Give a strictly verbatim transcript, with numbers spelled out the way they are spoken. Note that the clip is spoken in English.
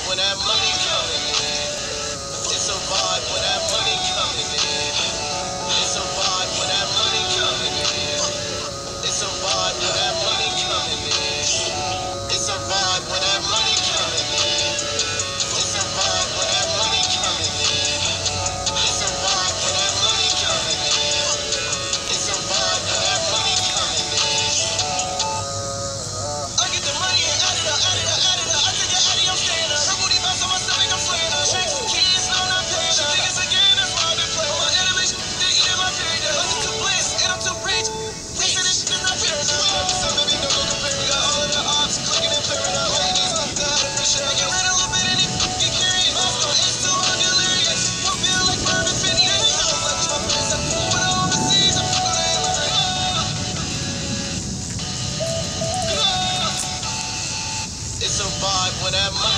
when that money coming in. It's a vibe when that money coming in. It's a vibe when that money coming in. It's a vibe when that money coming in. It's a vibe when that money coming in. It's a vibe when that money coming in. It's a vibe when that money coming in. It's a vibe when that money coming in. I get the money and add it up, add it up, add it up. I take it out of I'm staying up. Her booty bounce on my stomach, I'm slaying up. Tricks, kids, no, not paying up. She think it's a game, that's why I've been playing. My enemies, they eat in my period. I'm too blessed, and I'm too rich. They say this shit is not fair enough. So baby, don't go compare me. Got all of the ops clicking and clearing up. Ladies, I'm glad for sure. I get rid of a little bit and it get curious. It's too I'm delirious. You feel like Mervin Finney. I'm like my friends, I'm moving overseas. I'm fucking with It's a vibe when that money